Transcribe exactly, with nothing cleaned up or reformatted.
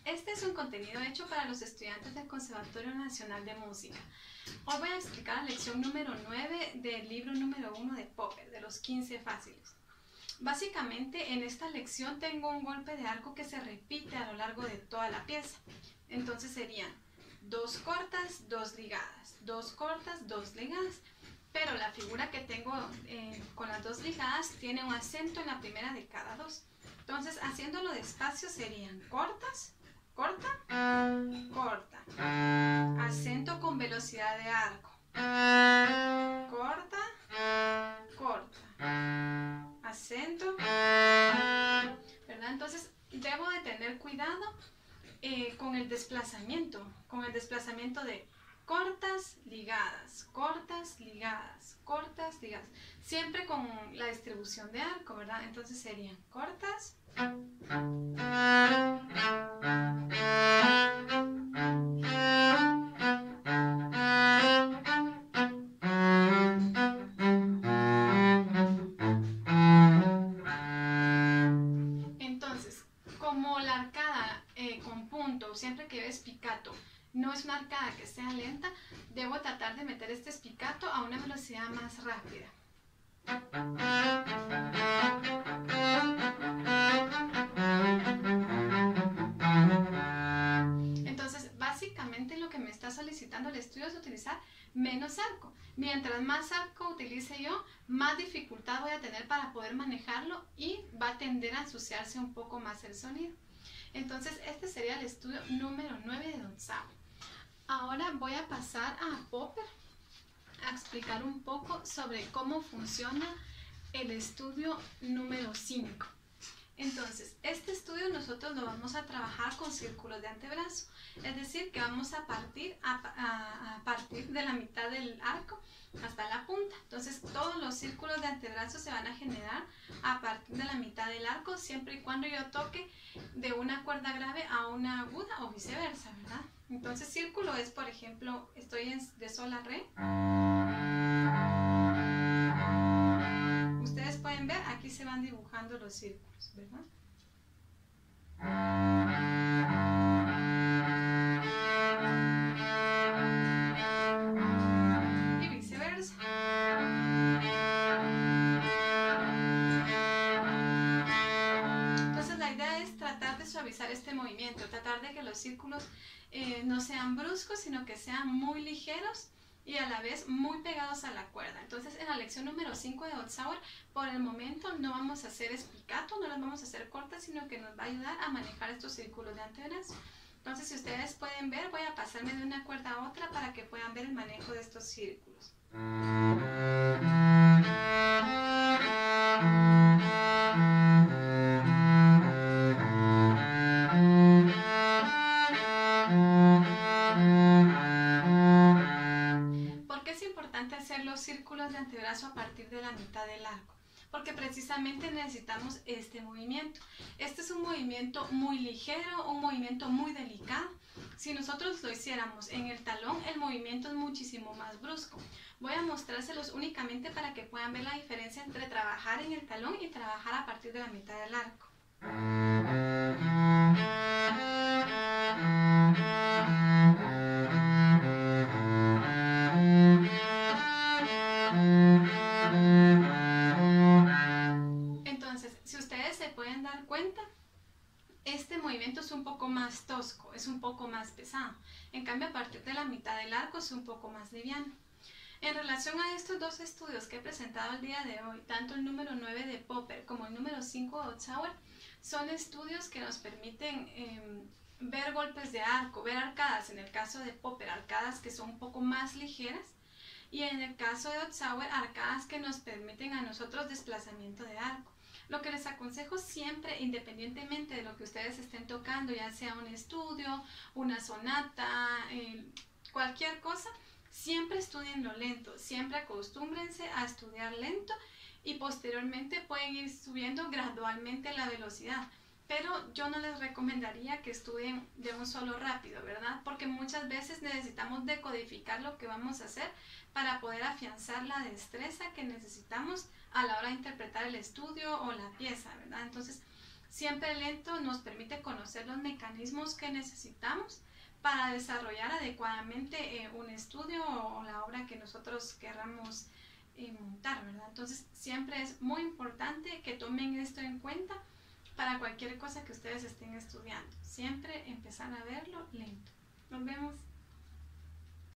Este es un contenido hecho para los estudiantes del Conservatorio Nacional de Música. Hoy voy a explicar la lección número nueve del libro número uno de Popper, de los quince fáciles. Básicamente, en esta lección tengo un golpe de arco que se repite a lo largo de toda la pieza. Entonces serían dos cortas, dos ligadas, dos cortas, dos ligadas. Pero la figura que tengo eh, con las dos ligadas tiene un acento en la primera de cada dos. Entonces, haciéndolo despacio serían cortas, corta, corta. Acento con velocidad de arco. Corta, corta. Acento, ¿verdad? Entonces, debo de tener cuidado eh, con el desplazamiento, con el desplazamiento de cortas, ligadas, cortas, ligadas, cortas, ligadas. Siempre con la distribución de arco, ¿verdad? Entonces serían cortas. Entonces, como la arcada eh, con punto, siempre que ves picato, no es una arcada que sea lenta, debo tratar de meter este spicato a una velocidad más rápida. Entonces, básicamente lo que me está solicitando el estudio es utilizar menos arco. Mientras más arco utilice yo, más dificultad voy a tener para poder manejarlo y va a tender a ensuciarse un poco más el sonido. Entonces, este sería el estudio número nueve de Don Sauer. Ahora voy a pasar a Popper a explicar un poco sobre cómo funciona el estudio número cinco. Entonces, este estudio nosotros lo vamos a trabajar con círculos de antebrazo, es decir, que vamos a partir a, a, a partir de la mitad del arco hasta la punta. Entonces, todos los círculos de antebrazo se van a generar a partir de la mitad del arco, siempre y cuando yo toque de una cuerda grave a una aguda o viceversa, ¿verdad? Entonces, círculo es, por ejemplo, estoy en, de sol a re. Ustedes pueden ver, aquí se van dibujando los círculos, ¿verdad? Y viceversa. Entonces la idea es tratar de suavizar este movimiento, tratar de que los círculos eh, no sean bruscos, sino que sean muy ligeros y a la vez muy pegados a la cuerda. Entonces, en la lección número cinco de Don Sauer, por el momento no vamos a hacer spicato, no las vamos a hacer cortas, sino que nos va a ayudar a manejar estos círculos de antebrazo. Entonces, si ustedes pueden ver, voy a pasarme de una cuerda a otra para que puedan ver el manejo de estos círculos. Hacer los círculos de antebrazo a partir de la mitad del arco, porque precisamente necesitamos este movimiento. Este es un movimiento muy ligero, un movimiento muy delicado. Si nosotros lo hiciéramos en el talón, el movimiento es muchísimo más brusco. Voy a mostrárselos únicamente para que puedan ver la diferencia entre trabajar en el talón y trabajar a partir de la mitad del arco. Este movimiento es un poco más tosco, es un poco más pesado. En cambio, a partir de la mitad del arco es un poco más liviano. En relación a estos dos estudios que he presentado el día de hoy, tanto el número nueve de Popper como el número cinco de Don Sauer, son estudios que nos permiten eh, ver golpes de arco, ver arcadas. En el caso de Popper, arcadas que son un poco más ligeras, y en el caso de Don Sauer, arcadas que nos permiten a nosotros desplazamiento de arco. Lo que les aconsejo siempre, independientemente de lo que ustedes estén tocando, ya sea un estudio, una sonata, eh, cualquier cosa, siempre estudienlo lento, siempre acostúmbrense a estudiar lento y posteriormente pueden ir subiendo gradualmente la velocidad. Pero yo no les recomendaría que estudien de un solo rápido, ¿verdad? Porque muchas veces necesitamos decodificar lo que vamos a hacer para poder afianzar la destreza que necesitamos a la hora de interpretar el estudio o la pieza, ¿verdad? Entonces, Siempre lento nos permite conocer los mecanismos que necesitamos para desarrollar adecuadamente eh, un estudio o, o la obra que nosotros querramos eh, montar, ¿verdad? Entonces siempre es muy importante que tomen esto en cuenta para cualquier cosa que ustedes estén estudiando. Siempre empezar a verlo lento. Nos vemos.